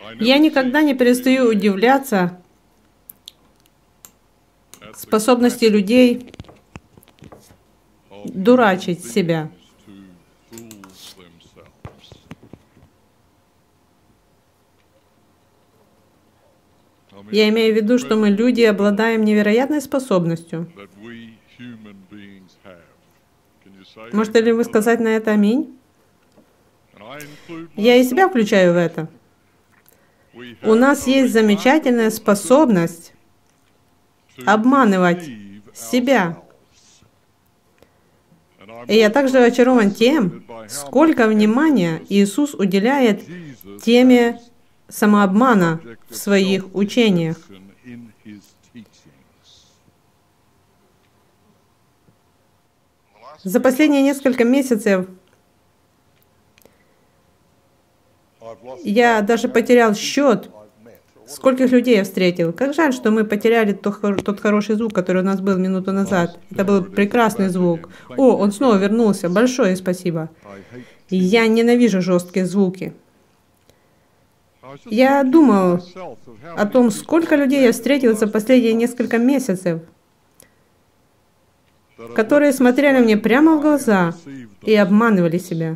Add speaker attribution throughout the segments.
Speaker 1: Я никогда не перестаю удивляться способности людей дурачить себя. Я имею в виду, что мы, люди, обладаем невероятной способностью. Можете ли вы сказать на это аминь? Я и себя включаю в это. У нас есть замечательная способность обманывать себя. И я также очарован тем, сколько внимания Иисус уделяет теме самообмана в своих учениях. За последние несколько месяцев я даже потерял счет, скольких людей я встретил. Как жаль, что мы потеряли тот хороший звук, который у нас был минуту назад. Это был прекрасный звук. О, он снова вернулся. Большое спасибо. Я ненавижу жесткие звуки. Я думал о том, сколько людей я встретил за последние несколько месяцев, которые смотрели мне прямо в глаза и обманывали себя.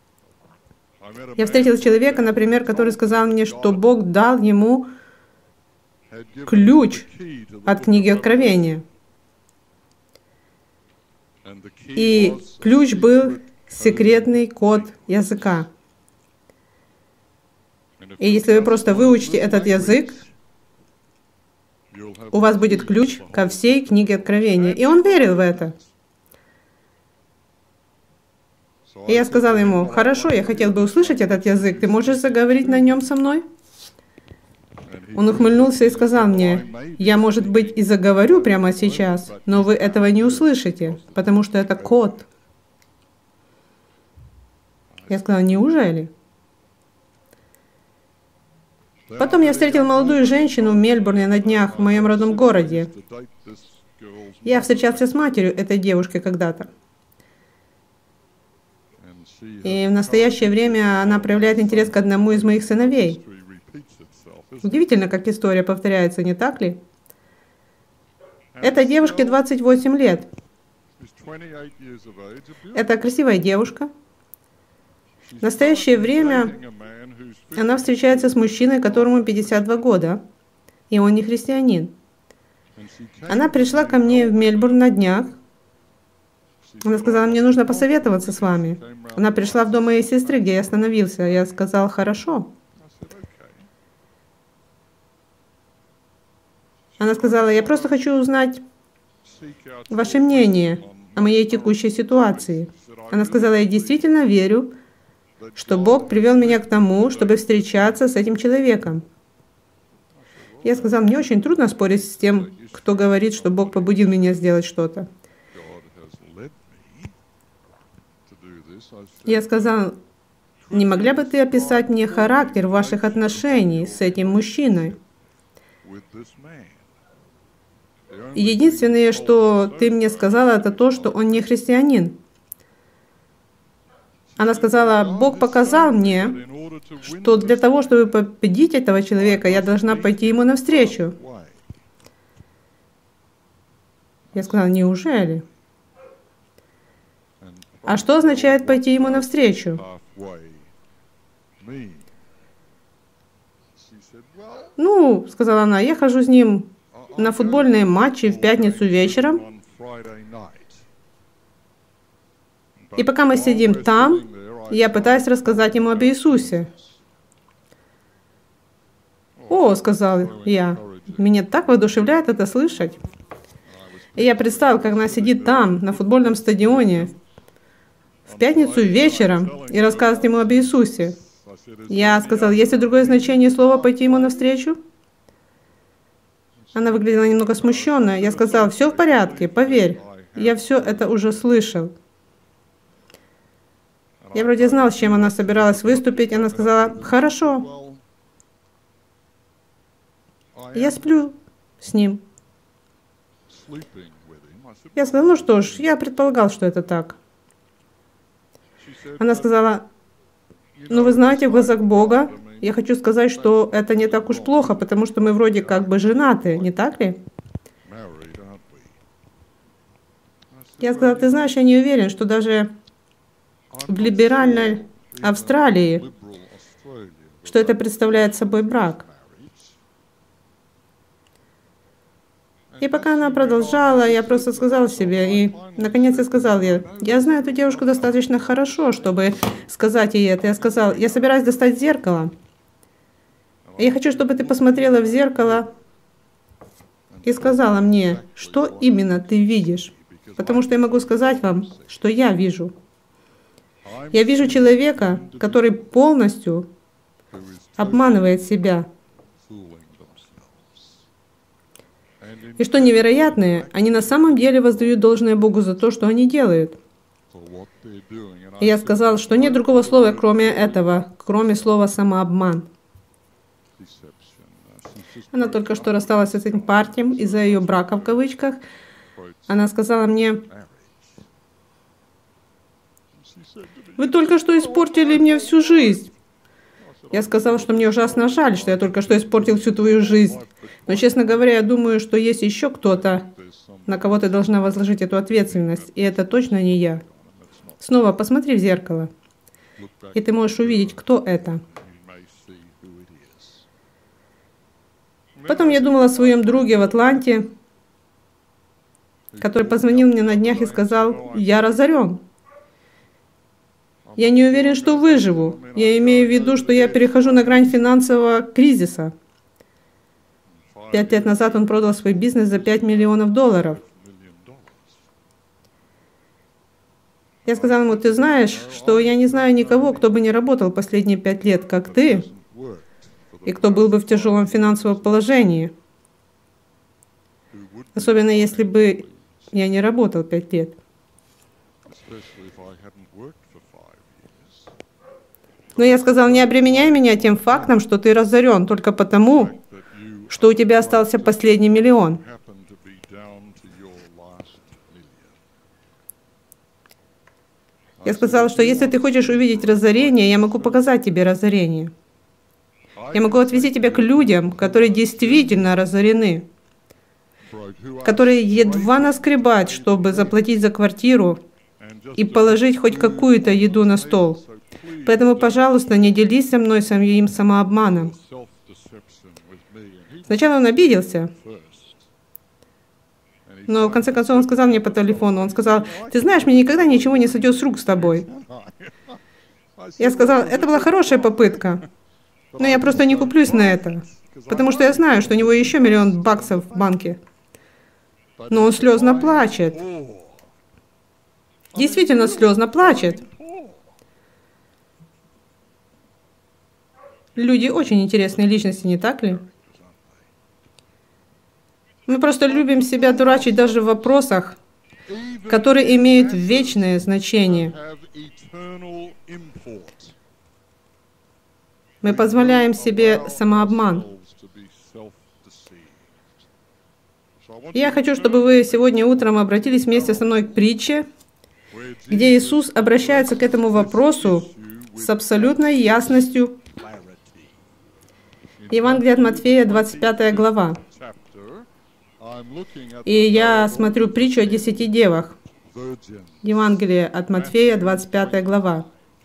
Speaker 1: Я встретил человека, например, который сказал мне, что Бог дал ему ключ от книги Откровения. И ключ был секретный код языка. И если вы просто выучите этот язык, у вас будет ключ ко всей книге Откровения. И он верил в это. И я сказал ему: хорошо, я хотел бы услышать этот язык, ты можешь заговорить на нем со мной? Он ухмыльнулся и сказал мне: я, может быть, и заговорю прямо сейчас, но вы этого не услышите, потому что это код. Я сказал: неужели? Потом я встретил молодую женщину в Мельбурне на днях, в моем родном городе. Я встречался с матерью этой девушки когда-то. И в настоящее время она проявляет интерес к одному из моих сыновей. Удивительно, как история повторяется, не так ли? Этой девушке 28 лет. Это красивая девушка. В настоящее время она встречается с мужчиной, которому 52 года, и он не христианин. Она пришла ко мне в Мельбурн на днях. Она сказала: мне нужно посоветоваться с вами. Она пришла в дом моей сестры, где я остановился. Я сказал: хорошо. Она сказала: я просто хочу узнать ваше мнение о моей текущей ситуации. Она сказала: я действительно верю, что Бог привел меня к тому, чтобы встречаться с этим человеком. Я сказал: мне очень трудно спорить с тем, кто говорит, что Бог побудил меня сделать что-то. Я сказал: не могла бы ты описать мне характер ваших отношений с этим мужчиной? Единственное, что ты мне сказала, это то, что он не христианин. Она сказала: Бог показал мне, что для того, чтобы победить этого человека, я должна пойти ему навстречу. Я сказала: неужели? А что означает пойти ему навстречу? Ну, сказала она, я хожу с ним на футбольные матчи в пятницу вечером. И пока мы сидим там, я пытаюсь рассказать ему об Иисусе. О, сказал я, меня так воодушевляет это слышать. И я представил, как она сидит там, на футбольном стадионе, в пятницу вечером, и рассказывает ему об Иисусе. Я сказал: есть ли другое значение слова «пойти ему навстречу»? Она выглядела немного смущенная. Я сказал: все в порядке, поверь, я все это уже слышал. Я вроде знал, с чем она собиралась выступить. Она сказала: хорошо. Я сплю с ним. Я сказал: ну что ж, я предполагал, что это так. Она сказала: ну вы знаете, в глазах Бога я хочу сказать, что это не так уж плохо, потому что мы вроде как бы женаты, не так ли? Я сказала, ты знаешь, я не уверен, что даже в либеральной Австралии, что это представляет собой брак. И пока она продолжала, я просто сказала себе, и наконец я сказала ей, я знаю эту девушку достаточно хорошо, чтобы сказать ей это. Я сказал, я собираюсь достать зеркало. И я хочу, чтобы ты посмотрела в зеркало и сказала мне, что именно ты видишь. Потому что я могу сказать вам, что я вижу. Я вижу человека, который полностью обманывает себя. И что невероятное, они на самом деле воздают должное Богу за то, что они делают. И я сказал, что нет другого слова, кроме этого, кроме слова «самообман». Она только что рассталась с этим парнем из-за ее брака, в кавычках. Она сказала мне, вы только что испортили мне всю жизнь. Я сказала, что мне ужасно жаль, что я только что испортил всю твою жизнь. Но, честно говоря, я думаю, что есть еще кто-то, на кого ты должна возложить эту ответственность, и это точно не я. Снова посмотри в зеркало, и ты можешь увидеть, кто это. Потом я думала о своем друге в Атланте, который позвонил мне на днях и сказал, я разорен. Я не уверен, что выживу. Я имею в виду, что я перехожу на грань финансового кризиса. 5 лет назад он продал свой бизнес за $5 миллионов. Я сказала ему, ты знаешь, что я не знаю никого, кто бы не работал последние 5 лет, как ты, и кто был бы в тяжелом финансовом положении. Особенно если бы я не работал 5 лет. Но я сказал, не обременяй меня тем фактом, что ты разорен, только потому, что у тебя остался последний миллион. Я сказал, что если ты хочешь увидеть разорение, я могу показать тебе разорение. Я могу отвести тебя к людям, которые действительно разорены, которые едва наскребают, чтобы заплатить за квартиру и положить хоть какую-то еду на стол. Поэтому, пожалуйста, не делись со мной своим самообманом. Сначала он обиделся, но в конце концов он сказал мне по телефону, он сказал, ты знаешь, мне никогда ничего не сойдет с рук с тобой. Я сказал, это была хорошая попытка, но я просто не куплюсь на это, потому что я знаю, что у него еще $1 миллион в банке. Но он слезно плачет. Действительно слезно плачет. Люди очень интересные личности, не так ли? Мы просто любим себя дурачить даже в вопросах, которые имеют вечное значение. Мы позволяем себе самообман. И я хочу, чтобы вы сегодня утром обратились вместе со мной к притче, где Иисус обращается к этому вопросу с абсолютной ясностью. Евангелие от Матфея, 25 глава. И я смотрю притчу о 10 девах. Евангелие от Матфея, 25 глава.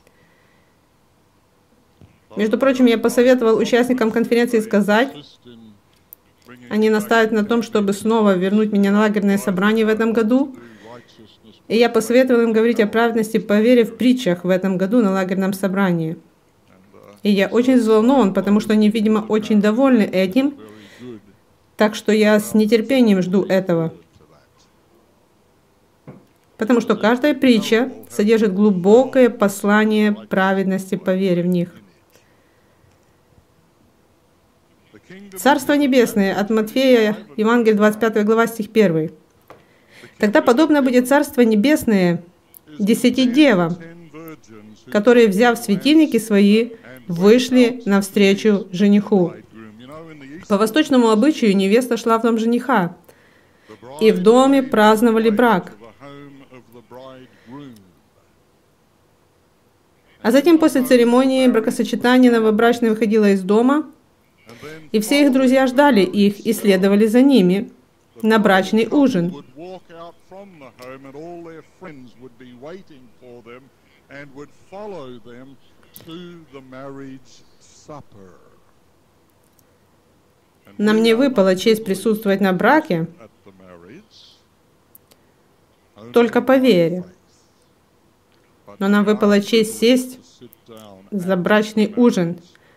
Speaker 1: Между прочим, я посоветовал участникам конференции сказать, они настаивают на том, чтобы снова вернуть меня на лагерное собрание в этом году. И я посоветовал им говорить о праведности по вере в притчах в этом году на лагерном собрании. И я очень взволнован, потому что они, видимо, очень довольны этим. Так что я с нетерпением жду этого. Потому что каждая притча содержит глубокое послание праведности по вере в них. Царство Небесное от Матфея, Евангелие 25 глава, стих 1. Тогда подобно будет Царство Небесное 10 девам, которые, взяв светильники свои, вышли навстречу жениху. По восточному обычаю невеста шла в дом жениха, и в доме праздновали брак. А затем после церемонии бракосочетания новобрачная выходила из дома, и все их друзья ждали их и следовали за ними на брачный ужин. Нам не выпала честь присутствовать на браке только по вере, но нам выпала честь сесть за брачный ужин.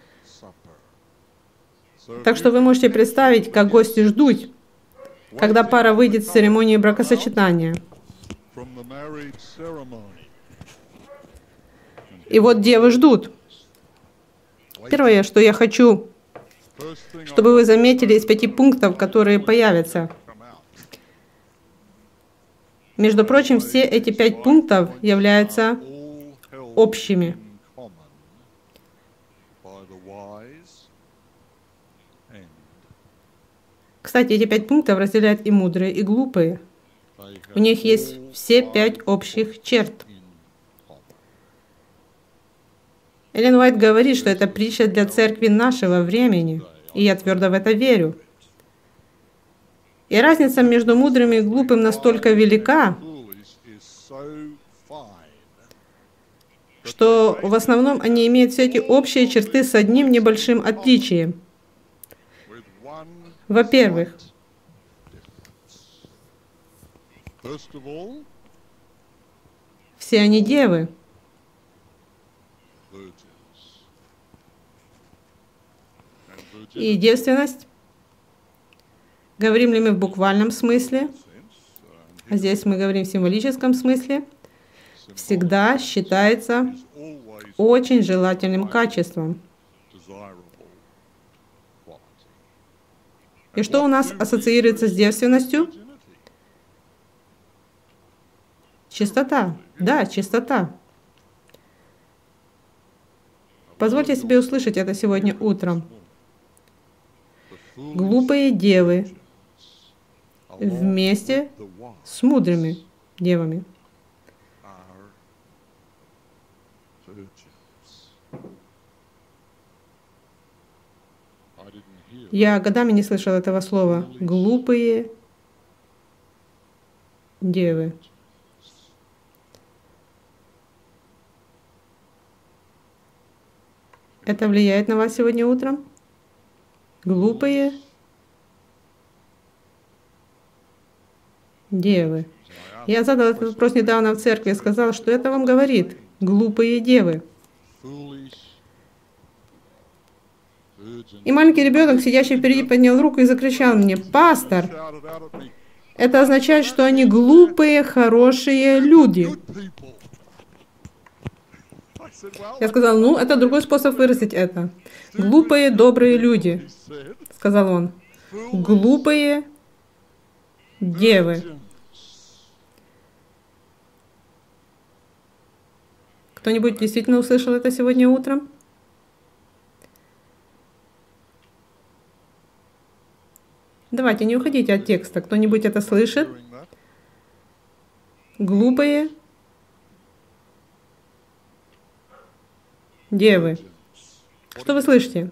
Speaker 1: Так что вы можете представить, как гости ждут, когда пара выйдет с церемонии бракосочетания. И вот девы ждут. Первое, что я хочу, чтобы вы заметили из 5 пунктов, которые появятся. Между прочим, все эти 5 пунктов являются общими. Кстати, эти 5 пунктов разделяют и мудрые, и глупые. У них есть все 5 общих черт. Эллен Уайт говорит, что это притча для церкви нашего времени, и я твердо в это верю. И разница между мудрым и глупым настолько велика, что в основном они имеют все эти общие черты с одним небольшим отличием. Во-первых, все они девы. И девственность, говорим ли мы в буквальном смысле, а здесь мы говорим в символическом смысле, всегда считается очень желательным качеством. И что у нас ассоциируется с девственностью? Чистота. Да, чистота. Позвольте себе услышать это сегодня утром. Глупые девы вместе с мудрыми девами. Я годами не слышал этого слова. Глупые девы. Это влияет на вас сегодня утром? Глупые девы. Я задал этот вопрос недавно в церкви и сказал, что это вам говорит. Глупые девы. И маленький ребенок, сидящий впереди, поднял руку и закричал мне: «Пастор, это означает, что они глупые, хорошие люди». Я сказал: «Ну, это другой способ выразить это. Глупые, добрые люди», — сказал он. «Глупые девы». Кто-нибудь действительно услышал это сегодня утром? Давайте, не уходите от текста. Кто-нибудь это слышит? Глупые девы. Что вы слышите?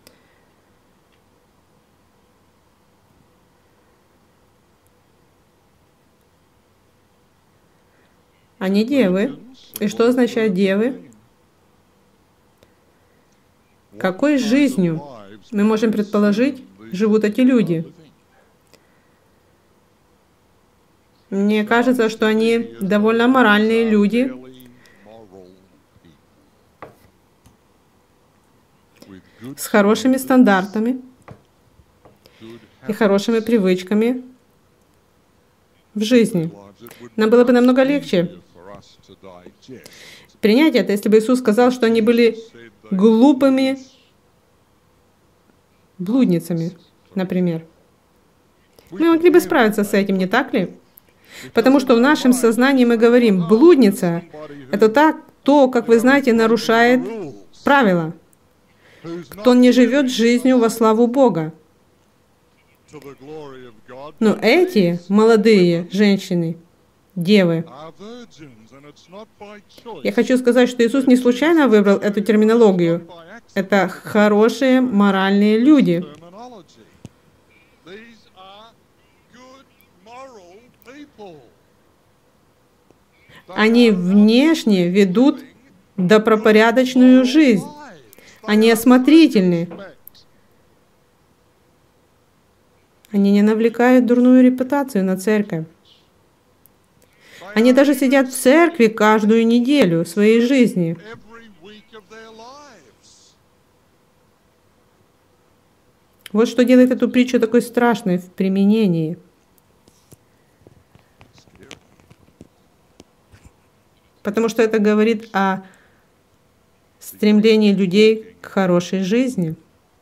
Speaker 1: Они девы. И что означает девы? Какой жизнью, мы можем предположить, живут эти люди? Мне кажется, что они довольно моральные люди, с хорошими стандартами и хорошими привычками в жизни. Нам было бы намного легче принять это, если бы Иисус сказал, что они были глупыми блудницами, например. Мы могли бы справиться с этим, не так ли? Потому что в нашем сознании мы говорим: блудница — это то, как вы знаете, нарушает правила. Кто не живет жизнью во славу Бога. Но эти молодые женщины девы. Я хочу сказать, что Иисус не случайно выбрал эту терминологию. Это хорошие моральные люди. Они внешне ведут добропорядочную жизнь. Они осмотрительны. Они не навлекают дурную репутацию на церковь. Они даже сидят в церкви каждую неделю своей жизни. Вот что делает эту притчу такой страшной в применении. Потому что это говорит о стремлении людей к хорошей жизни.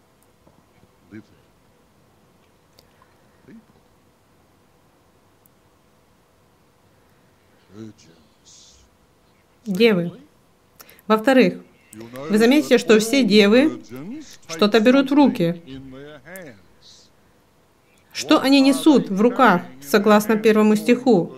Speaker 1: Девы. Во-вторых, вы заметите, что все девы что-то берут в руки. Что они несут в руках, согласно 1 стиху?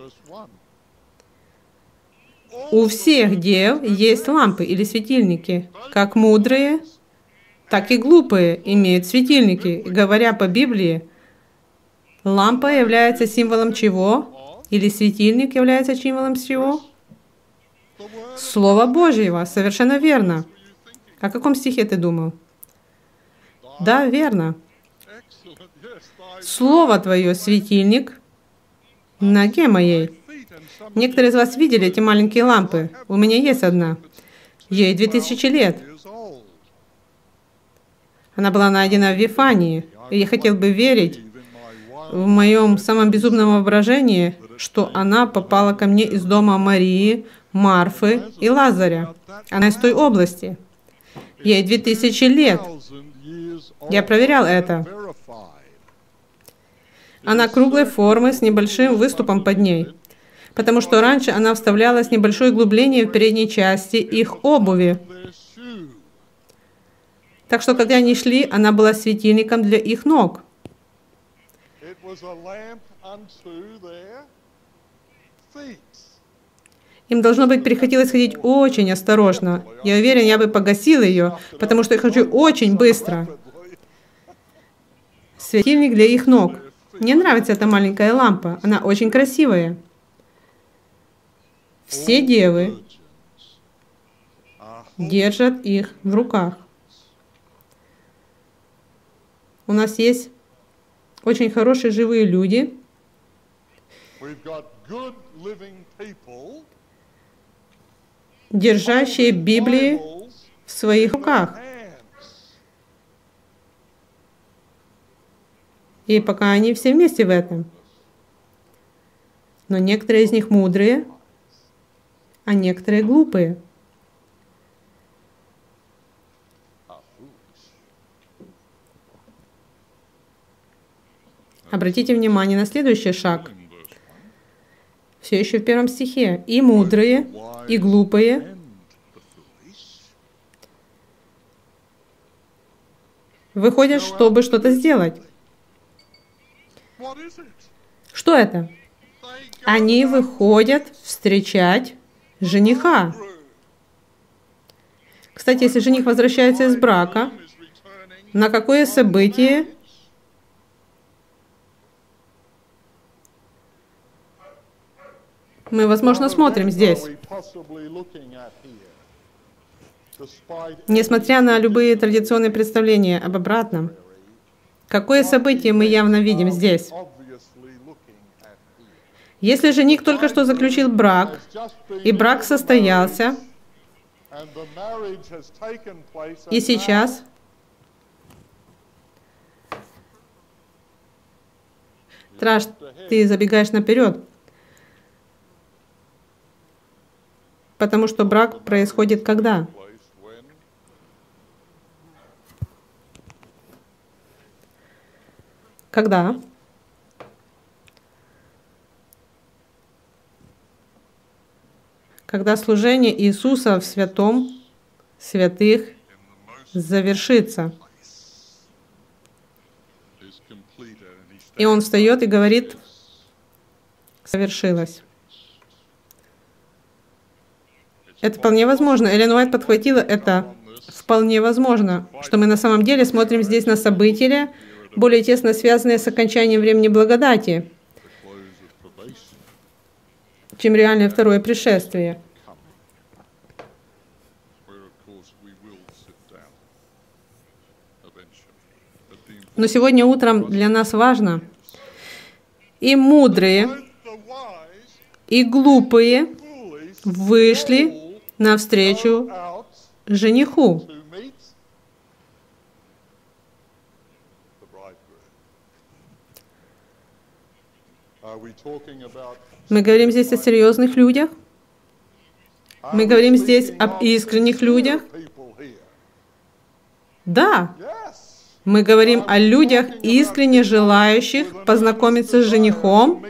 Speaker 1: У всех дев есть лампы или светильники. Как мудрые, так и глупые имеют светильники. Говоря по Библии, лампа является символом чего? Или светильник является символом чего? Слова Божьего. Совершенно верно. О каком стихе ты думал? Да, верно. Слово Твое — светильник ноге моей. Некоторые из вас видели эти маленькие лампы. У меня есть одна. Ей 2000 лет. Она была найдена в Вифании. И я хотел бы верить в моем самом безумном воображении, что она попала ко мне из дома Марии, Марфы и Лазаря. Она из той области. Ей 2000 лет. Я проверял это. Она круглой формы с небольшим выступом под ней, потому что раньше она вставлялась небольшое углубление в передней части их обуви. Так что, когда они шли, она была светильником для их ног. Им, должно быть, приходилось ходить очень осторожно. Я уверен, я бы погасил ее, потому что я хожу очень быстро. Светильник для их ног. Мне нравится эта маленькая лампа. Она очень красивая. Все девы держат их в руках. У нас есть очень хорошие живые люди, держащие Библии в своих руках. И пока они все вместе в этом. Но некоторые из них мудрые, а некоторые глупые. Обратите внимание на следующий шаг. Все еще в 1 стихе. И мудрые, и глупые выходят, чтобы что-то сделать. Что это? Они выходят встречать жениха. Кстати, если жених возвращается из брака, на какое событие мы, возможно, смотрим здесь? Несмотря на любые традиционные представления об обратном, какое событие мы явно видим здесь? Если жених только что заключил брак, и брак состоялся, и сейчас ты забегаешь наперед, потому что брак происходит когда? Когда? Когда служение Иисуса в святом святых завершится. И Он встает и говорит: совершилось. Это вполне возможно. Эллен Уайт подхватила это. Вполне возможно, что мы на самом деле смотрим здесь на события, более тесно связанные с окончанием времени благодати, чем реальное второе пришествие. Но сегодня утром для нас важно, и мудрые, и глупые вышли навстречу жениху. Мы говорим здесь о серьезных людях? Мы говорим здесь об искренних людях? Да. Мы говорим о людях, искренне желающих познакомиться с женихом?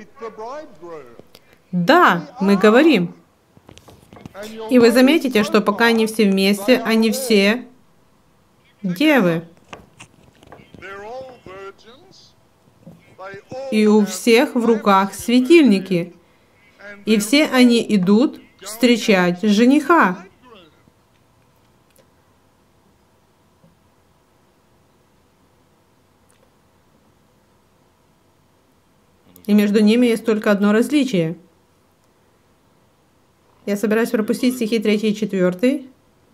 Speaker 1: Да, мы говорим. И вы заметите, что пока они все вместе, они все девы. И у всех в руках светильники. И все они идут встречать жениха. И между ними есть только одно различие. Я собираюсь пропустить стихи 3 и 4.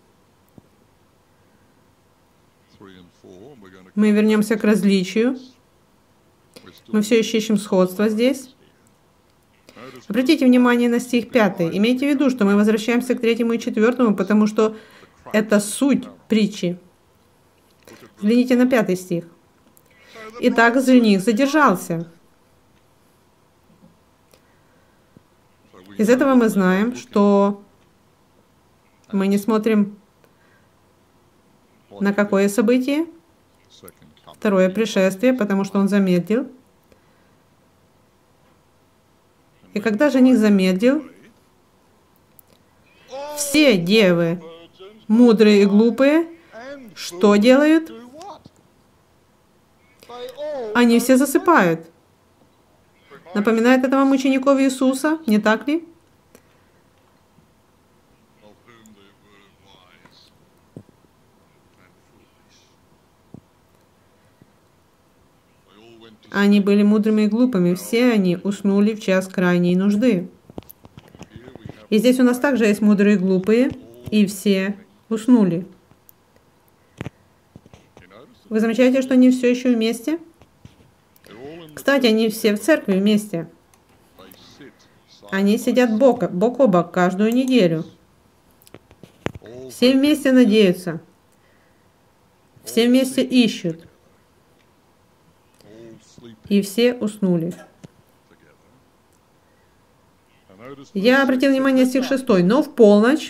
Speaker 1: Мы вернемся к различию. Мы все еще ищем сходство здесь. Обратите внимание на стих 5. Имейте в виду, что мы возвращаемся к 3 и 4, потому что это суть притчи. Взгляните на 5 стих. Итак, жених задержался. Из этого мы знаем, что мы не смотрим на какое событие? Второе пришествие, потому что он замедлил. И когда жених замедлил, все девы, мудрые и глупые, что делают? Они все засыпают. Напоминает это вам учеников Иисуса, не так ли? Они были мудрыми и глупыми, все они уснули в час крайней нужды. И здесь у нас также есть мудрые и глупые, и все уснули. Вы замечаете, что они все еще вместе? Кстати, они все в церкви вместе. Они сидят бок о бок каждую неделю. Все вместе надеются. Все вместе ищут. И все уснули. Я обратил внимание на стих 6. Но в полночь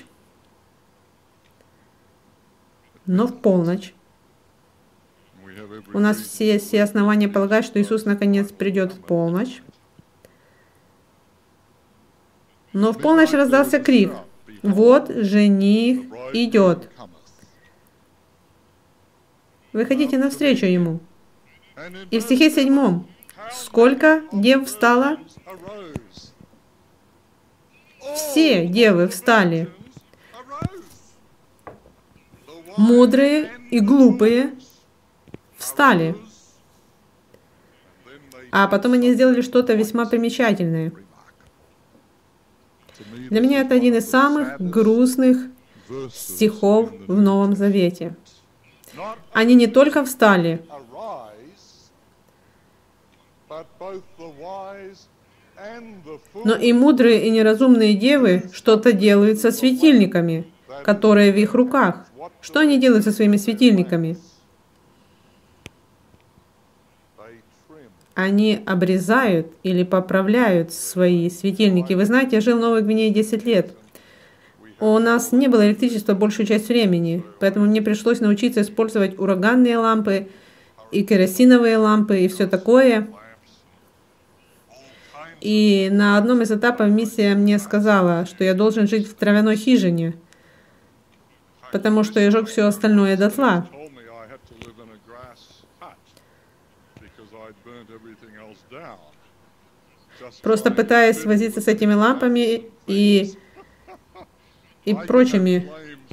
Speaker 1: у нас все основания полагать, что Иисус наконец придет в полночь. Но в полночь раздался крик: «Вот жених идет! Выходите навстречу ему!» И в стихе 7. Сколько дев встало? Все девы встали. Мудрые и глупые встали. А потом они сделали что-то весьма примечательное. Для меня это один из самых грустных стихов в Новом Завете. Они не только встали, но и мудрые и неразумные девы что-то делают со светильниками, которые в их руках. Что они делают со своими светильниками? Они обрезают или поправляют свои светильники. Вы знаете, я жил в Новой Гвинее 10 лет. У нас не было электричества большую часть времени, поэтому мне пришлось научиться использовать ураганные лампы и керосиновые лампы и все такое. И на одном из этапов миссия мне сказала, что я должен жить в травяной хижине, потому что я жег все остальное дотла. Просто пытаясь возиться с этими лампами и и прочими.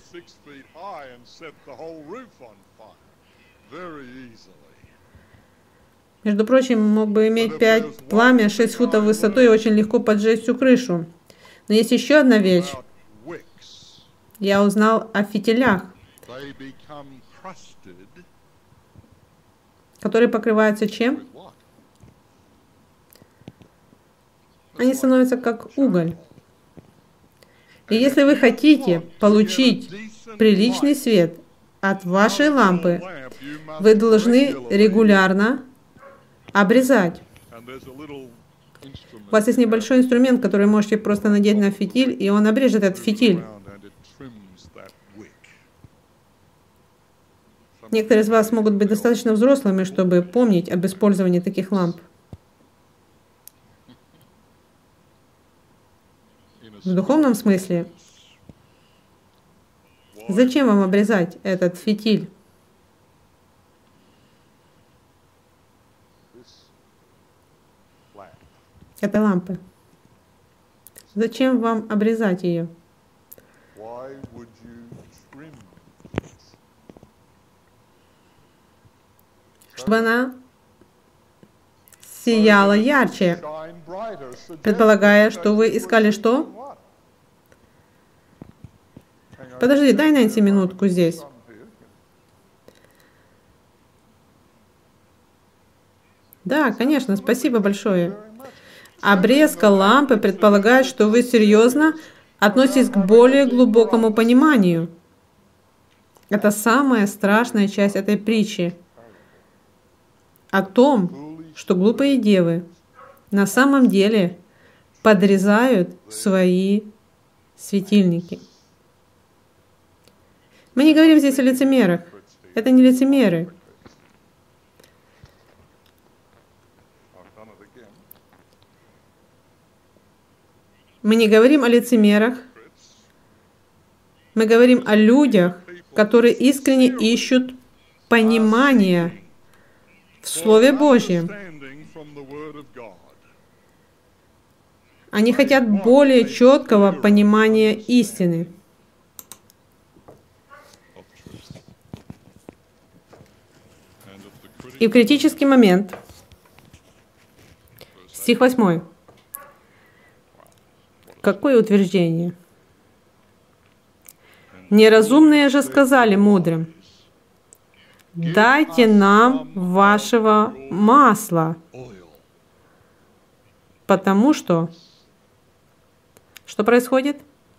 Speaker 1: Между прочим, мог бы иметь 5 пламя, 6 футов в высоту и очень легко поджечь всю крышу. Но есть еще одна вещь. Я узнал о фитилях, которые покрываются чем? Они становятся как уголь. И если вы хотите получить приличный свет от вашей лампы, вы должны регулярно обрезать. У вас есть небольшой инструмент, который можете просто надеть на фитиль, и он обрежет этот фитиль. Некоторые из вас могут быть достаточно взрослыми, чтобы помнить об использовании таких ламп. В духовном смысле, зачем вам обрезать этот фитиль? Это лампы. Зачем вам обрезать ее? Чтобы она сияла ярче, предполагая, что вы искали что? Подожди, дай Нэнси минутку здесь. Да, конечно, спасибо большое. Обрезка лампы предполагает, что вы серьезно относитесь к более глубокому пониманию. Это самая страшная часть этой притчи. О том, что глупые девы на самом деле подрезают свои светильники. Мы не говорим здесь о лицемерах. Это не лицемеры. Мы не говорим о лицемерах. Мы говорим о людях, которые искренне ищут понимания в Слове Божьем. Они хотят более четкого понимания истины. И в критический момент, стих 8. Какое утверждение? Неразумные же сказали мудрым: дайте нам вашего масла, потому что происходит?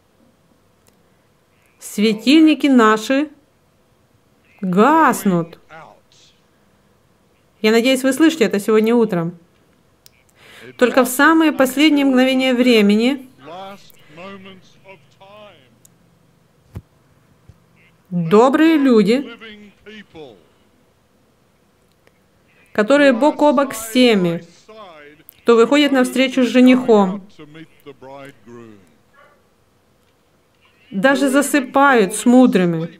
Speaker 1: Светильники наши гаснут. Я надеюсь, вы слышите это сегодня утром. Только в самые последние мгновения времени добрые люди, которые бок о бок с теми, кто выходит навстречу с женихом, даже засыпают с мудрыми,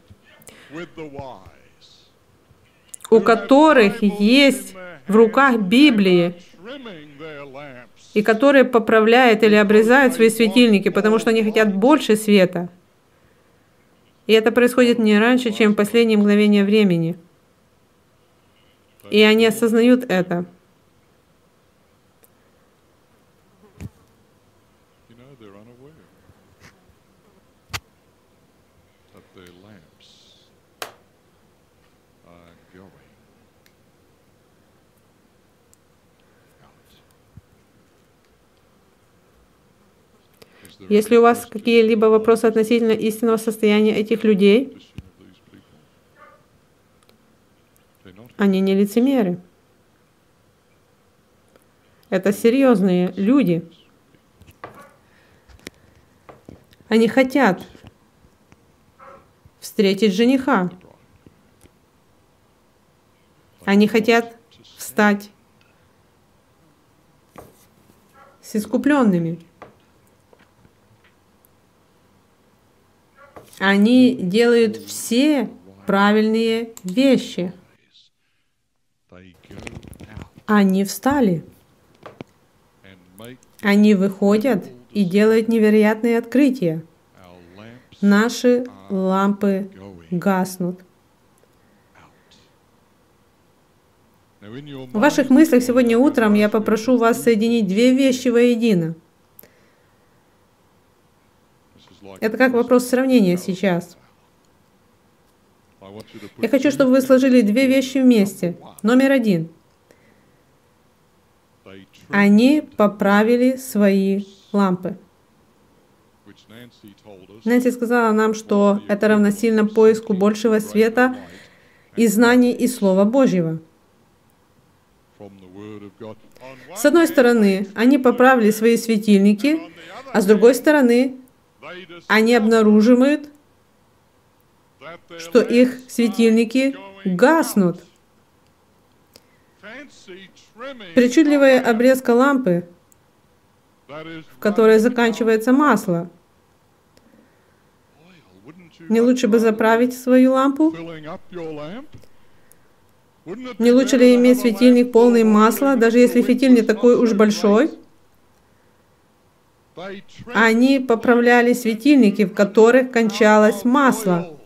Speaker 1: у которых есть в руках Библии, и которые поправляют или обрезают свои светильники, потому что они хотят больше света. И это происходит не раньше, чем в последние мгновения времени. И они осознают это. Если у вас какие-либо вопросы относительно истинного состояния этих людей, они не лицемеры. Это серьезные люди. Они хотят встретить жениха. Они хотят встать с искупленными. Они делают все правильные вещи. Они встали. Они выходят и делают невероятные открытия. наши лампы гаснут. В ваших мыслях сегодня утром я попрошу вас соединить две вещи воедино. Это как вопрос сравнения сейчас. Я хочу, чтобы вы сложили две вещи вместе. Номер один. Они поправили свои лампы. Нэнси сказала нам, что это равносильно поиску большего света и знаний из Слова Божьего. С одной стороны, они поправили свои светильники, а с другой стороны, они обнаруживают, что их светильники гаснут. Причудливая обрезка лампы, в которой заканчивается масло. Не лучше бы заправить свою лампу? Не лучше ли иметь светильник полный масла, даже если фитиль не такой уж большой? Они поправляли светильники, в которых кончалось масло.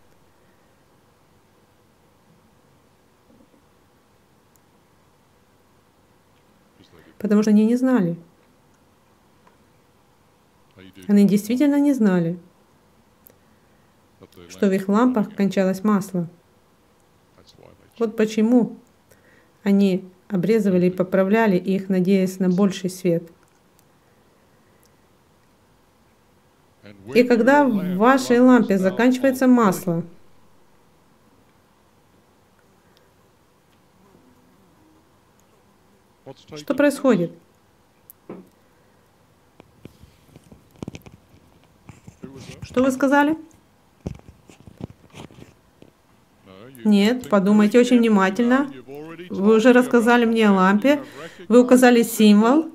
Speaker 1: Потому что они не знали. Они действительно не знали, что в их лампах кончалось масло. Вот почему они обрезывали и поправляли их, надеясь на больший свет. И когда в вашей лампе заканчивается масло, что происходит? Что вы сказали? Нет, подумайте очень внимательно. Вы уже рассказали мне о лампе. Вы указали символ.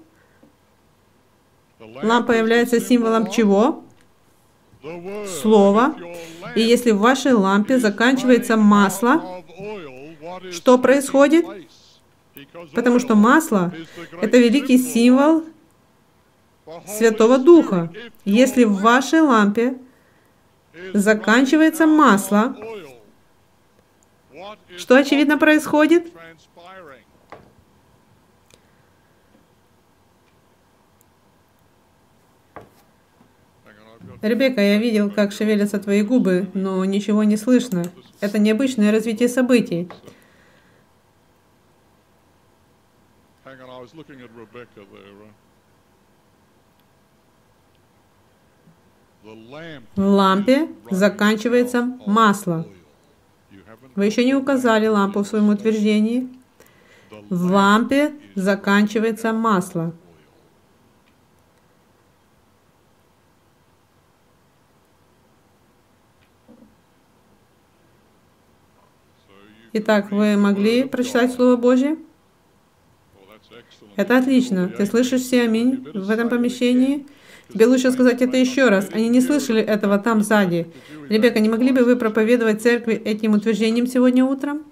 Speaker 1: Лампа является символом чего? Слова. И если в вашей лампе заканчивается масло, что происходит? Потому что масло — это великий символ Святого Духа. Если в вашей лампе заканчивается масло, что, очевидно, происходит? Ребекка, я видел, как шевелятся твои губы, но ничего не слышно. Это необычное развитие событий. В лампе заканчивается масло. Вы еще не указали лампу в своем утверждении. В лампе заканчивается масло. Итак, вы могли прочитать Слово Божье? Это отлично. Ты слышишь все аминь в этом помещении? Тебе лучше сказать это еще раз. Они не слышали этого там сзади. Ребекка, не могли бы вы проповедовать церкви этим утверждением сегодня утром?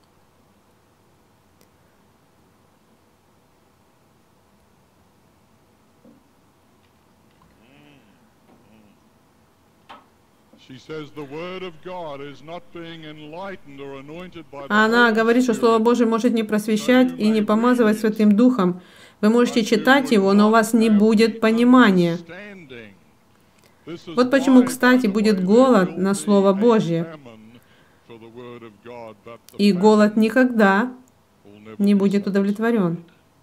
Speaker 1: Она говорит, что Слово Божие может не просвещать и не помазывать Святым Духом. Вы можете читать его, но у вас не будет понимания. Вот почему, кстати, будет голод на Слово Божье. И голод никогда не будет удовлетворен.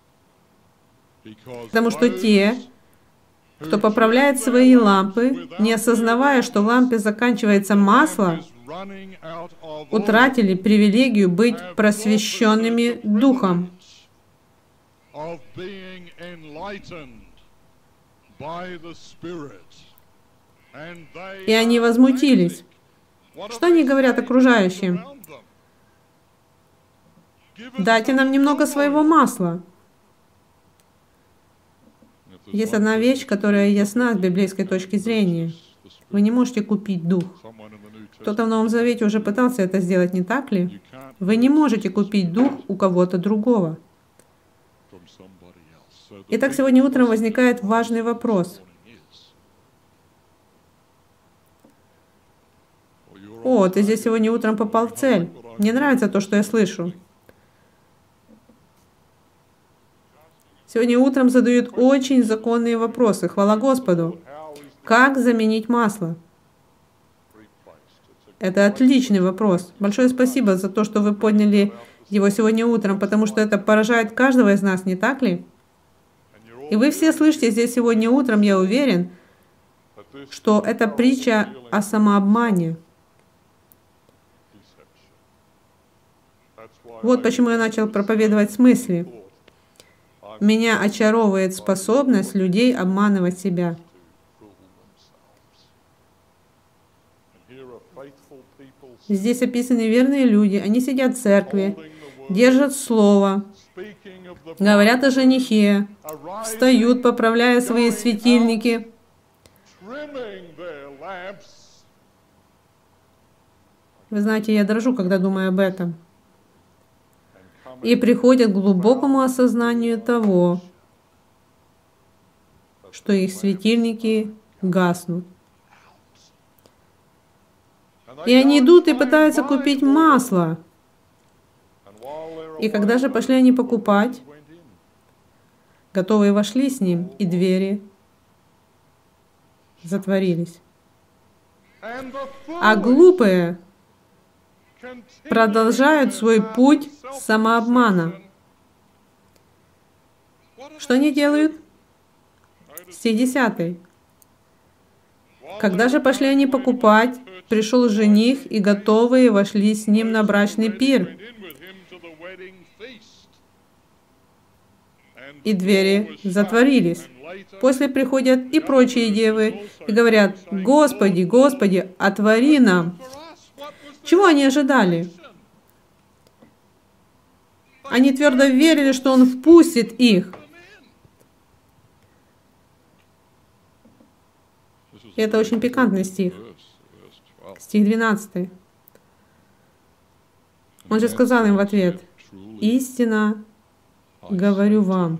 Speaker 1: Потому что те, кто поправляет свои лампы, не осознавая, что в лампе заканчивается масло, утратили привилегию быть просвещенными Духом. И они возмутились. Что они говорят окружающим? Дайте нам немного своего масла. Есть одна вещь, которая ясна с библейской точки зрения. Вы не можете купить Дух. Кто-то в Новом Завете уже пытался это сделать, не так ли? Вы не можете купить Дух у кого-то другого. Итак, сегодня утром возникает важный вопрос. О, ты здесь сегодня утром попал в цель. Мне нравится то, что я слышу. Сегодня утром задают очень законные вопросы. Хвала Господу. Как заменить масло? Это отличный вопрос. Большое спасибо за то, что вы подняли его сегодня утром, потому что это поражает каждого из нас, не так ли? И вы все слышите здесь сегодня утром, я уверен, что это притча о самообмане. Вот почему я начал проповедовать с мысли. Меня очаровывает способность людей обманывать себя. Здесь описаны верные люди. Они сидят в церкви, держат слово, говорят о женихе, встают, поправляя свои светильники. Вы знаете, я дрожу, когда думаю об этом. И приходят к глубокому осознанию того, что их светильники гаснут. И они идут и пытаются купить масло. И когда же пошли они покупать, готовые вошли с ним, и двери затворились. А глупые продолжают свой путь самообмана. Что они делают? Стих 10. Когда же пошли они покупать, пришел жених, и готовые вошли с ним на брачный пир. И двери затворились. После приходят и прочие девы, и говорят: «Господи, Господи, отвори нам». Чего они ожидали? Они твердо верили, что Он впустит их. И это очень пикантный стих. Стих 12. Он же сказал им в ответ: «Истинно говорю вам,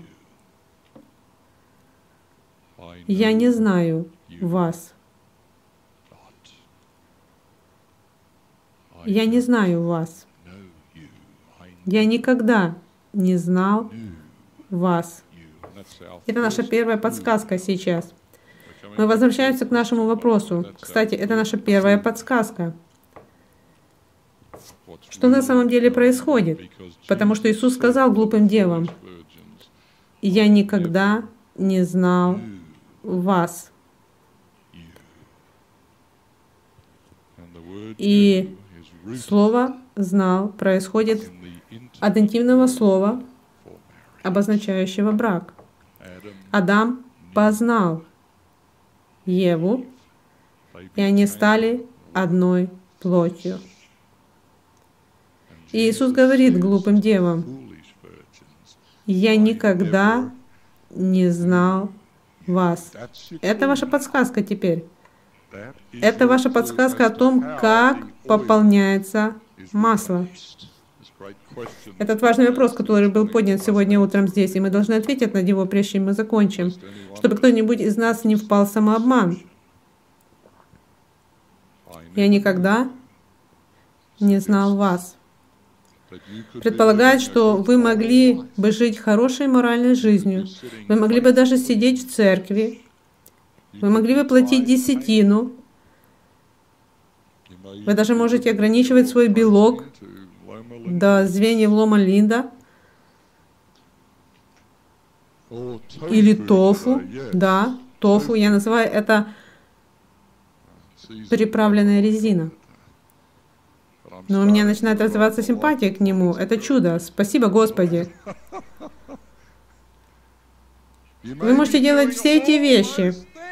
Speaker 1: я не знаю вас». Я не знаю вас. Я никогда не знал вас. Это наша первая подсказка сейчас. Мы возвращаемся к нашему вопросу. Кстати, это наша первая подсказка. Что на самом деле происходит? Потому что Иисус сказал глупым девам: «Я никогда не знал вас». И слово «знал» происходит от интимного слова, обозначающего брак. Адам познал Еву, и они стали одной плотью. И Иисус говорит глупым девам: «Я никогда не знал вас». Это ваша подсказка теперь. Это ваша подсказка о том, как пополняется масло. Этот важный вопрос, который был поднят сегодня утром здесь, и мы должны ответить на него, прежде чем мы закончим, чтобы кто-нибудь из нас не впал в самообман. Я никогда не знал вас. Предполагает, что вы могли бы жить хорошей моральной жизнью, вы могли бы даже сидеть в церкви, вы могли бы платить десятину, вы даже можете ограничивать свой белок до звеньев Лома-Линда или тофу. Да, тофу, я называю это приправленная резина. Но у меня начинает развиваться симпатия к нему. Это чудо. Спасибо, Господи. Вы можете делать все эти вещи.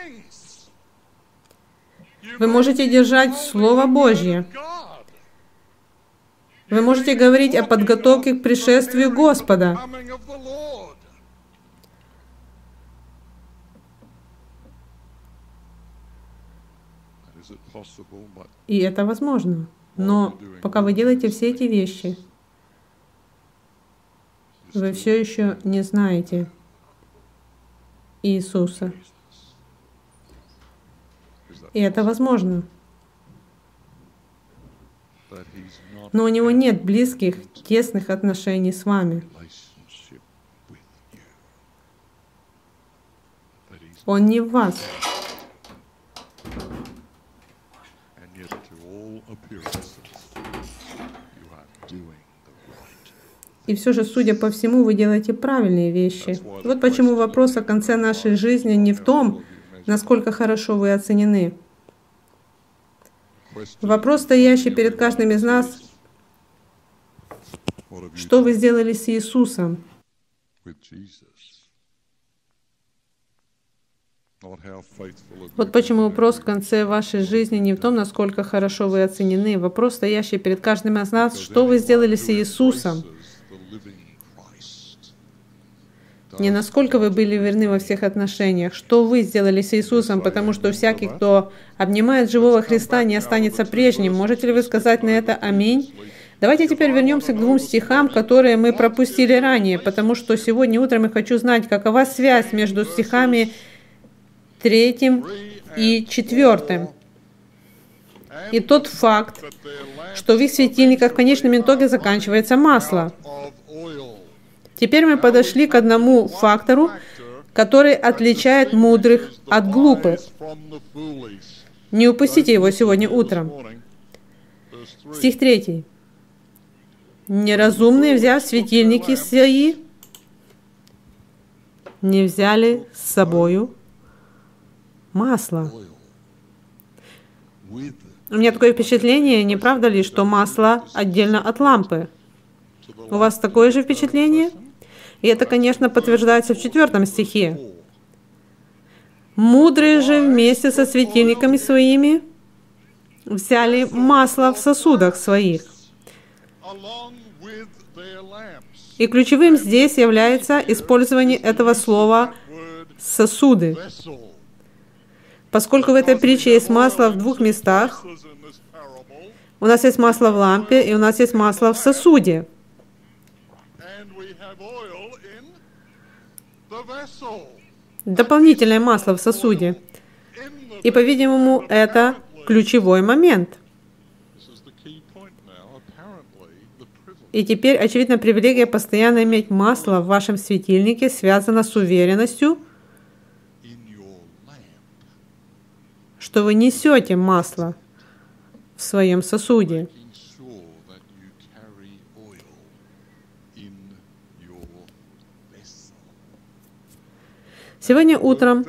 Speaker 1: Вы можете держать Слово Божье. Вы можете говорить о подготовке к пришествию Господа. И это возможно. Но пока вы делаете все эти вещи, вы все еще не знаете Иисуса. И это возможно. но у него нет близких, тесных отношений с вами. Он не в вас. И все же, судя по всему, вы делаете правильные вещи. Вот почему вопрос о конце нашей жизни не в том, насколько хорошо вы оценены. Вопрос, стоящий перед каждым из нас, что вы сделали с Иисусом? Вот почему вопрос в конце вашей жизни не в том, насколько хорошо вы оценены. Вопрос, стоящий перед каждым из нас, что вы сделали с Иисусом? Не насколько вы были верны во всех отношениях, что вы сделали с Иисусом, потому что всякий, кто обнимает живого Христа, не останется прежним. Можете ли вы сказать на это «Аминь»? Давайте теперь вернемся к 2 стихам, которые мы пропустили ранее, потому что сегодня утром я хочу знать, какова связь между стихами 3 и 4. И тот факт, что в их светильниках в конечном итоге заканчивается масло. Теперь мы подошли к одному фактору, который отличает мудрых от глупых. Не упустите его сегодня утром. Стих 3. Неразумные, взяв светильники свои, не взяли с собою масло. У меня такое впечатление, не правда ли, что масло отдельно от лампы? У вас такое же впечатление? И это, конечно, подтверждается в 4 стихе. «Мудрые же вместе со светильниками своими взяли масло в сосудах своих». И ключевым здесь является использование этого слова «сосуды». Поскольку в этой притче есть масло в 2 местах, у нас есть масло в лампе, и у нас есть масло в сосуде. Дополнительное масло в сосуде. И, по-видимому, это ключевой момент. И теперь, очевидно, привилегия постоянно иметь масло в вашем светильнике связана с уверенностью, что вы несете масло в своем сосуде. Сегодня утром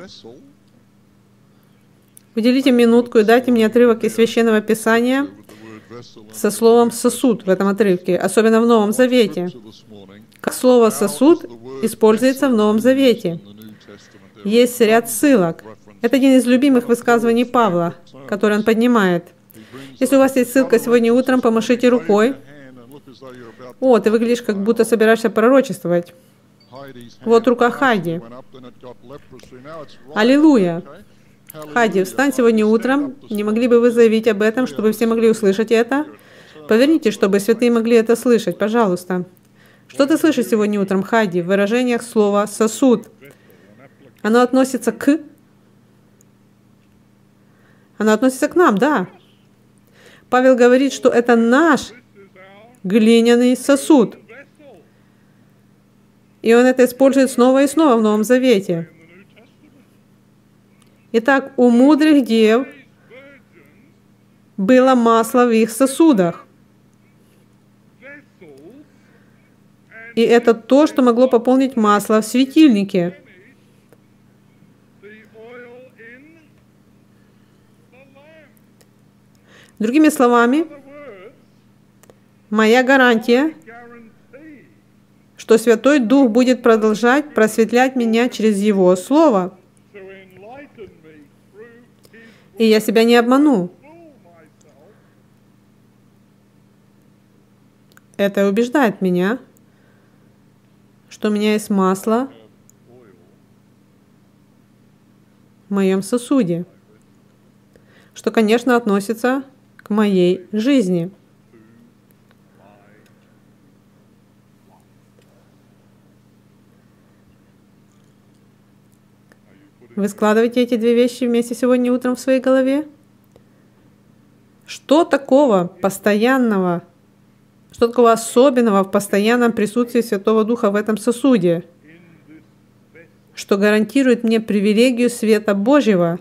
Speaker 1: уделите минутку и дайте мне отрывок из Священного Писания со словом «сосуд» в этом отрывке, особенно в Новом Завете. Как слово «сосуд» используется в Новом Завете. Есть ряд ссылок. Это один из любимых высказываний Павла, который он поднимает. Если у вас есть ссылка сегодня утром, помашите рукой. О, ты выглядишь, как будто собираешься пророчествовать. Вот рука Хайди. Аллилуйя! Хайди, встань сегодня утром. Не могли бы вы заявить об этом, чтобы все могли услышать это? Поверните, чтобы святые могли это слышать, пожалуйста. Что ты слышишь сегодня утром, Хайди, в выражениях слова «сосуд»? Оно относится к... Оно относится к нам, да. Павел говорит, что это наш глиняный сосуд. И он это использует снова и снова в Новом Завете. Итак, у мудрых дев было масло в их сосудах. И это то, что могло пополнить масло в светильнике. Другими словами, моя гарантия, что Святой Дух будет продолжать просветлять меня через Его Слово. И я себя не обману. Это убеждает меня, что у меня есть масло в моем сосуде, что, конечно, относится к моей жизни. Вы складываете эти 2 вещи вместе сегодня утром в своей голове? Что такого постоянного Что такого особенного в постоянном присутствии Святого Духа в этом сосуде, что гарантирует мне привилегию света Божьего,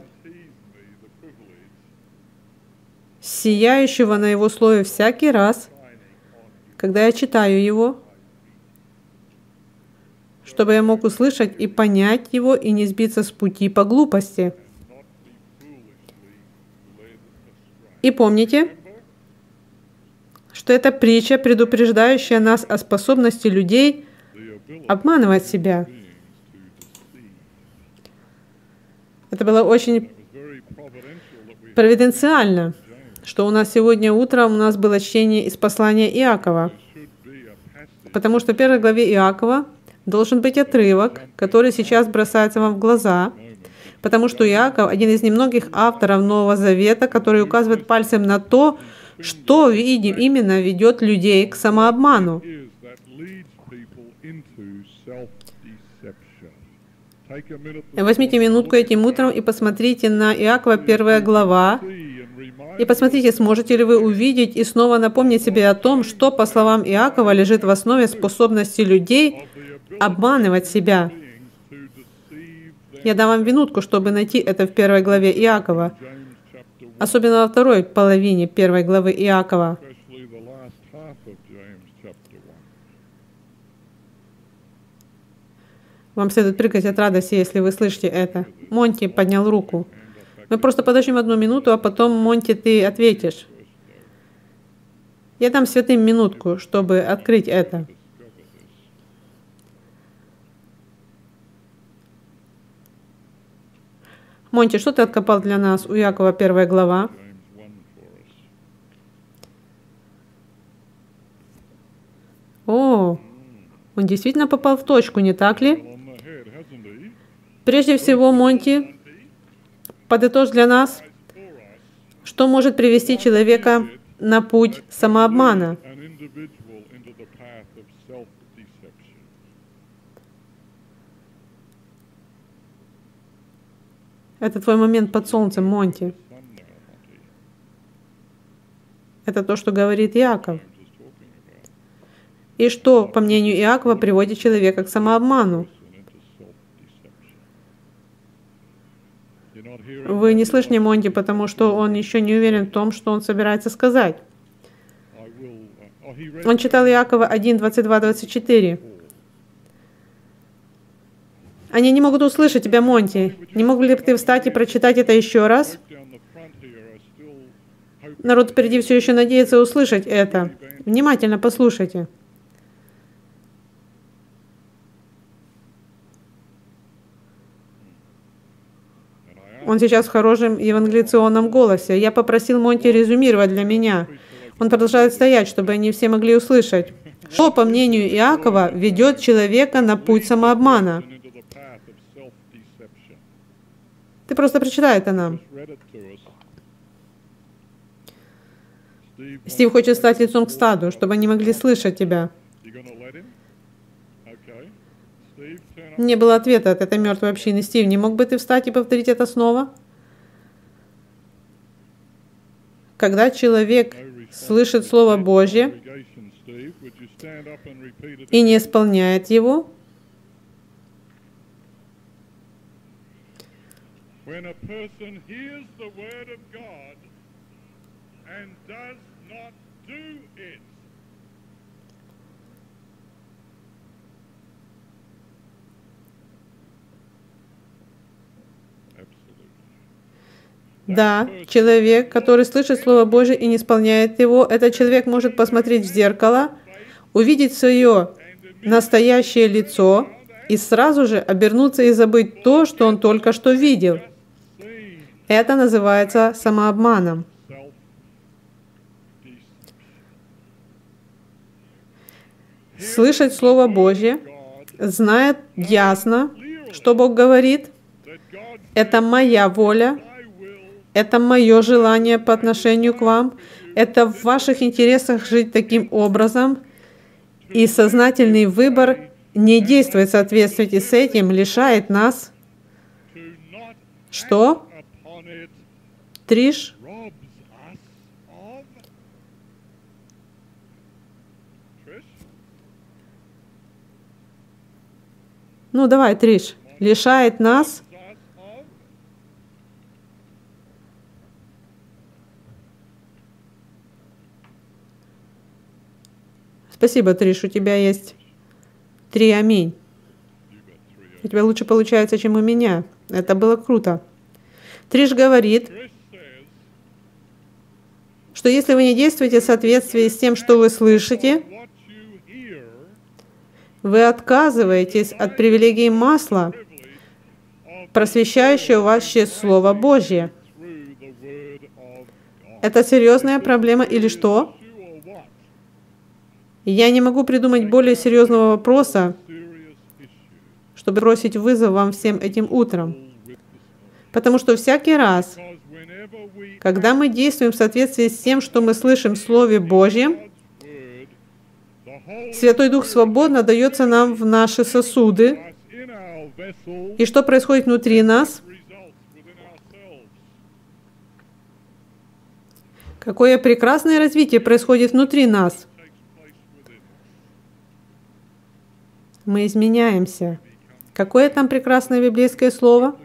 Speaker 1: сияющего на Его Слове всякий раз, когда я читаю его, чтобы я мог услышать и понять его и не сбиться с пути по глупости. И помните, что это притча, предупреждающая нас о способности людей обманывать себя. Это было очень провиденциально, что у нас сегодня утром у нас было чтение из послания Иакова, потому что в первой главе Иакова должен быть отрывок, который сейчас бросается вам в глаза, потому что Иаков — один из немногих авторов Нового Завета, который указывает пальцем на то, что именно ведет людей к самообману. Возьмите минутку этим утром и посмотрите на Иакова, 1 глава, и посмотрите, сможете ли вы увидеть и снова напомнить себе о том, что, по словам Иакова, лежит в основе способности людей обманывать себя. Я дам вам минутку, чтобы найти это в 1 главе Иакова, особенно во второй половине 1 главы Иакова. Вам следует прыгать от радости, если вы слышите это. Монти поднял руку. Мы просто подождем 1 минуту, а потом, Монти, ты ответишь. Я дам святым минутку, чтобы открыть это. Монти, что ты откопал для нас у Иакова 1 глава? О, он действительно попал в точку, не так ли? Прежде всего, Монти, подытожь для нас, что может привести человека на путь самообмана. Это твой момент под солнцем, Монти. Это то, что говорит Иаков. И что, по мнению Иакова, приводит человека к самообману? Вы не слышите Монти, потому что он еще не уверен в том, что он собирается сказать. Он читал Иакова 1, 22, 24. Они не могут услышать тебя, Монти. Не мог ли бы ты встать и прочитать это еще раз? Народ впереди все еще надеется услышать это. Внимательно послушайте. Он сейчас в хорошем евангелиционном голосе. Я попросил Монти резюмировать для меня. Он продолжает стоять, чтобы они все могли услышать. Что, по мнению Иакова, ведет человека на путь самообмана? Ты просто прочитай это нам. Стив хочет стать лицом к стаду, чтобы они могли слышать тебя. Не было ответа от этой мертвой общины. Стив, не мог бы ты встать и повторить это снова? Когда человек слышит Слово Божье и не исполняет его, да, человек, который слышит Слово Божье и не исполняет его, этот человек может посмотреть в зеркало, увидеть свое настоящее лицо и сразу же обернуться и забыть то, что он только что видел. Это называется самообманом. Слышать Слово Божье, знает ясно, что Бог говорит, это моя воля, это мое желание по отношению к вам, это в ваших интересах жить таким образом, и сознательный выбор не действовать в соответствии с этим, лишает нас, что? Триш? Ну, давай, Триш. Лишает нас. Спасибо, Триш, у тебя есть 3 аминь. У тебя лучше получается, чем у меня. Это было круто. Триш говорит, что если вы не действуете в соответствии с тем, что вы слышите, вы отказываетесь от привилегии масла, просвещающего вас через Слово Божье. Это серьезная проблема или что? Я не могу придумать более серьезного вопроса, чтобы бросить вызов вам всем этим утром. Потому что всякий раз, когда мы действуем в соответствии с тем, что мы слышим в Слове Божьем, Святой Дух свободно дается нам в наши сосуды. И что происходит внутри нас? Какое прекрасное развитие происходит внутри нас. Мы изменяемся. Какое там прекрасное библейское слово?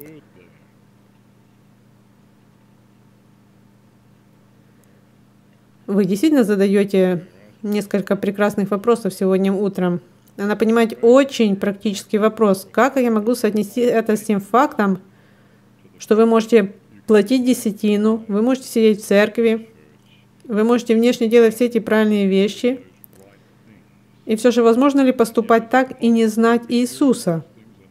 Speaker 1: Вы действительно задаете несколько прекрасных вопросов сегодня утром. Надо понимать очень практический вопрос. Как я могу соотнести это с тем фактом, что вы можете платить десятину, вы можете сидеть в церкви, вы можете внешне делать все эти правильные вещи, и все же возможно ли поступать так и не знать Иисуса?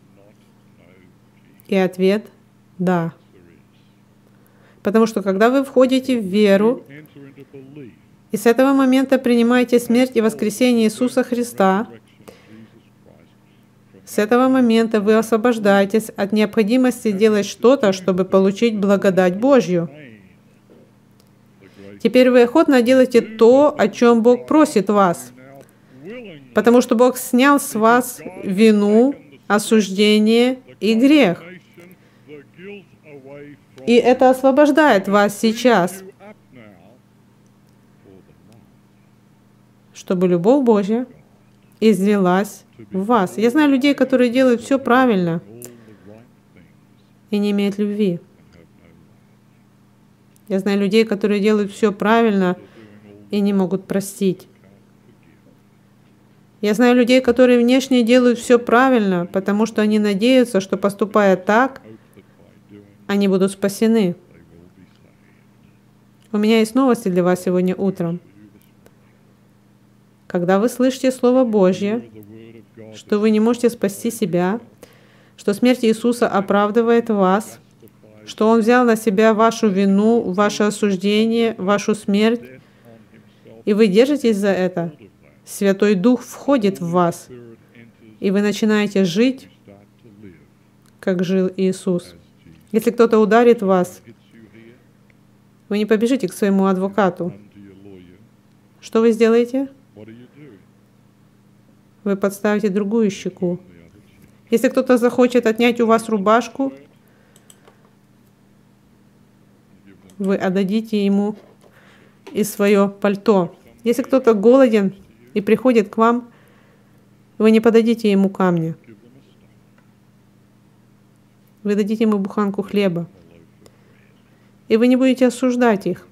Speaker 1: И ответ – да. Потому что когда вы входите в веру, и с этого момента принимаете смерть и воскресение Иисуса Христа, с этого момента вы освобождаетесь от необходимости делать что-то, чтобы получить благодать Божью. Теперь вы охотно делаете то, о чем Бог просит вас, потому что Бог снял с вас вину, осуждение и грех. И это освобождает вас сейчас, чтобы любовь Божья излилась в вас. Я знаю людей, которые делают все правильно и не имеют любви. Я знаю людей, которые делают все правильно и не могут простить. Я знаю людей, которые внешне делают все правильно, потому что они надеются, что поступая так, они будут спасены. У меня есть новости для вас сегодня утром. Когда вы слышите Слово Божье, что вы не можете спасти себя, что смерть Иисуса оправдывает вас, что Он взял на себя вашу вину, ваше осуждение, вашу смерть, и вы держитесь за это, Святой Дух входит в вас, и вы начинаете жить, как жил Иисус. Если кто-то ударит вас, вы не побежите к своему адвокату. Что вы сделаете? Вы подставите другую щеку. Если кто-то захочет отнять у вас рубашку, вы отдадите ему и свое пальто. Если кто-то голоден и приходит к вам, вы не подадите ему камня. Вы дадите ему буханку хлеба. И вы не будете осуждать их,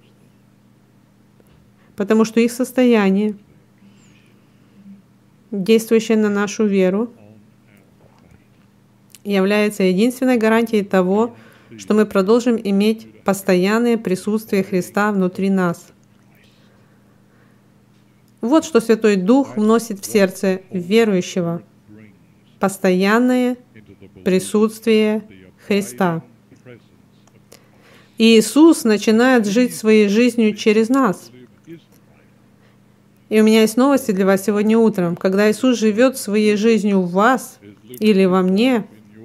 Speaker 1: потому что их состояние, действующее на нашу веру, является единственной гарантией того, что мы продолжим иметь постоянное присутствие Христа внутри нас. Вот что Святой Дух вносит в сердце верующего. Постоянное присутствие Христа. И Иисус начинает жить своей жизнью через нас. И у меня есть новости для вас сегодня утром. Когда Иисус живет своей жизнью в вас или во мне,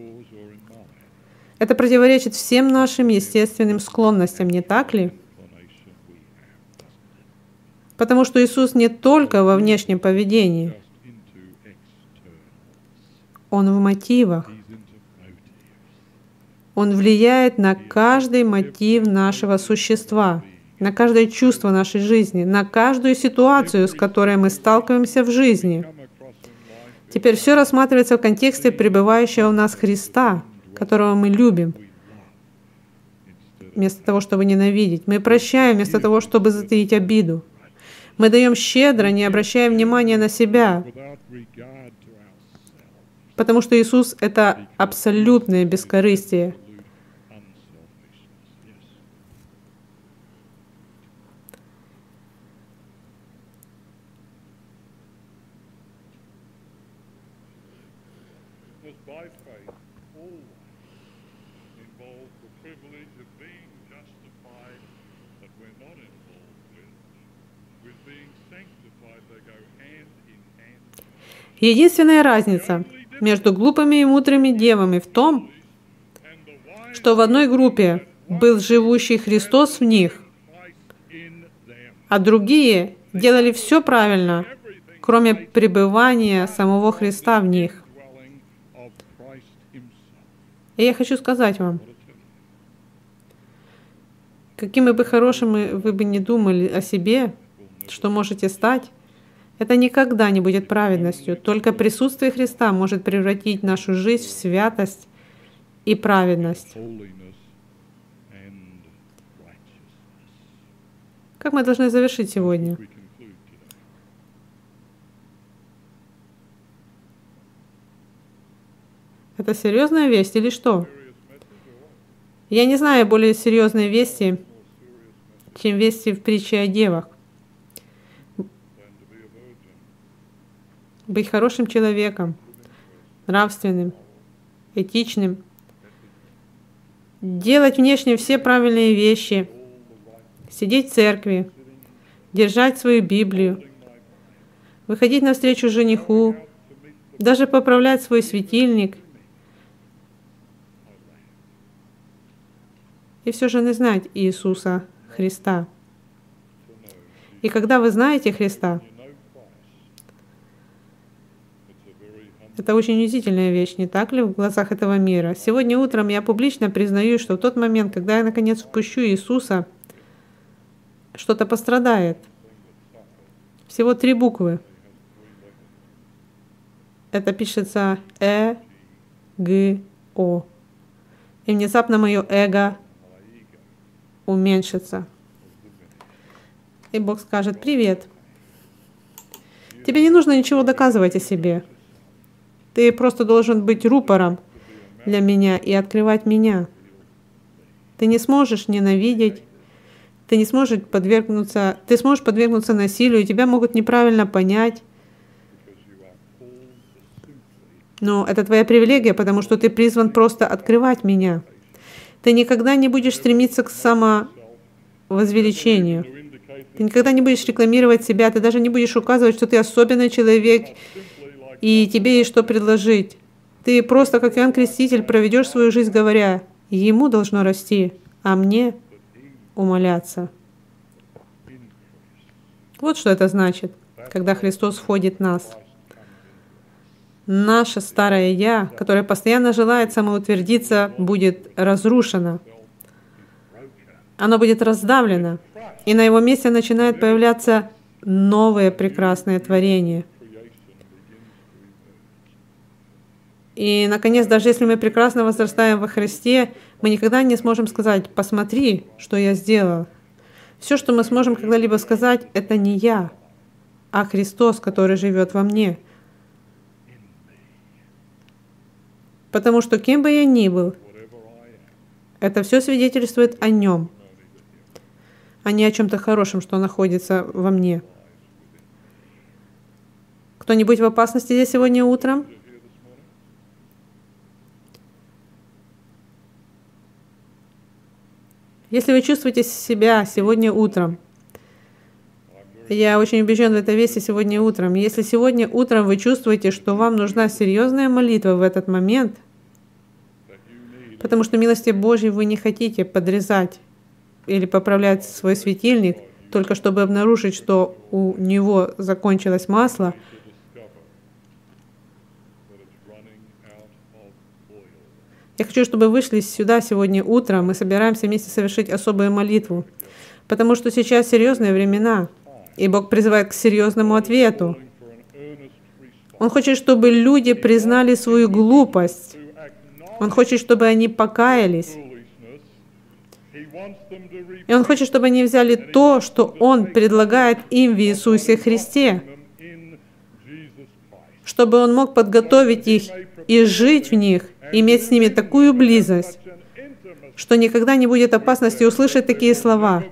Speaker 1: это противоречит всем нашим естественным склонностям, не так ли? Потому что Иисус не только во внешнем поведении, Он в мотивах. Он влияет на каждый мотив нашего существа, на каждое чувство нашей жизни, на каждую ситуацию, с которой мы сталкиваемся в жизни. Теперь все рассматривается в контексте пребывающего в нас Христа, которого мы любим, вместо того, чтобы ненавидеть. Мы прощаем, вместо того, чтобы затаить обиду. Мы даем щедро, не обращая внимания на себя, потому что Иисус — это абсолютное бескорыстие. Единственная разница между глупыми и мудрыми девами в том, что в одной группе был живущий Христос в них, а другие делали все правильно, кроме пребывания самого Христа в них. И я хочу сказать вам, какими бы хорошими вы бы ни думали о себе, что можете стать, это никогда не будет праведностью. Только присутствие Христа может превратить нашу жизнь в святость и праведность. Как мы должны завершить сегодня? Это серьезная весть или что? Я не знаю более серьезной вести, чем вести в притче о девах. Быть хорошим человеком, нравственным, этичным, делать внешне все правильные вещи, сидеть в церкви, держать свою Библию, выходить навстречу жениху, даже поправлять свой светильник. И все же не знать Иисуса Христа. И когда вы знаете Христа, это очень унизительная вещь, не так ли, в глазах этого мира? Сегодня утром я публично признаю, что в тот момент, когда я наконец впущу Иисуса, что-то пострадает. Всего 3 буквы. Это пишется Э-Г-О. И внезапно мое эго уменьшится. И Бог скажет: «Привет. Тебе не нужно ничего доказывать о себе. Ты просто должен быть рупором для меня и открывать меня. Ты не сможешь ненавидеть, ты не сможешь подвергнуться, ты сможешь подвергнуться насилию, и тебя могут неправильно понять. Но это твоя привилегия, потому что ты призван просто открывать меня. Ты никогда не будешь стремиться к самовозвеличению. Ты никогда не будешь рекламировать себя, ты даже не будешь указывать, что ты особенный человек, и тебе есть что предложить. Ты просто, как Иоанн Креститель, проведешь свою жизнь, говоря: ему должно расти, а мне умаляться». Вот что это значит, когда Христос входит в нас. Наше старое «я», которое постоянно желает самоутвердиться, будет разрушено. Оно будет раздавлено, и на его месте начинают появляться новые прекрасные творения. И, наконец, даже если мы прекрасно возрастаем во Христе, мы никогда не сможем сказать: «Посмотри, что я сделал». Все, что мы сможем когда-либо сказать, это не я, а Христос, который живет во мне. Потому что кем бы я ни был, это все свидетельствует о Нем, а не о чем-то хорошем, что находится во мне. Кто-нибудь в опасности здесь сегодня утром? Если вы чувствуете себя сегодня утром, я очень убежден в этой вести сегодня утром, если сегодня утром вы чувствуете, что вам нужна серьезная молитва в этот момент, потому что милости Божьей вы не хотите подрезать или поправлять свой светильник, только чтобы обнаружить, что у него закончилось масло, я хочу, чтобы вы вышли сюда сегодня утром. Мы собираемся вместе совершить особую молитву, потому что сейчас серьезные времена, и Бог призывает к серьезному ответу. Он хочет, чтобы люди признали свою глупость. Он хочет, чтобы они покаялись. И Он хочет, чтобы они взяли то, что Он предлагает им в Иисусе Христе, чтобы Он мог подготовить их и жить в них, иметь с ними такую близость, что никогда не будет опасности услышать такие слова: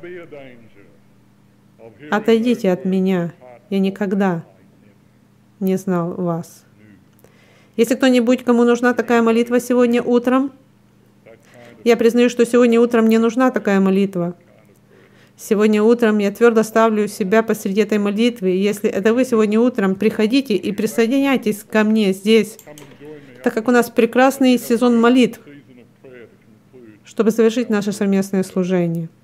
Speaker 1: «Отойдите от меня, я никогда не знал вас». Если кто-нибудь, кому нужна такая молитва сегодня утром, я признаю, что сегодня утром мне нужна такая молитва. Сегодня утром я твердо ставлю себя посреди этой молитвы. И если это вы сегодня утром, приходите и присоединяйтесь ко мне здесь, так как у нас прекрасный сезон молитв, чтобы завершить наше совместное служение.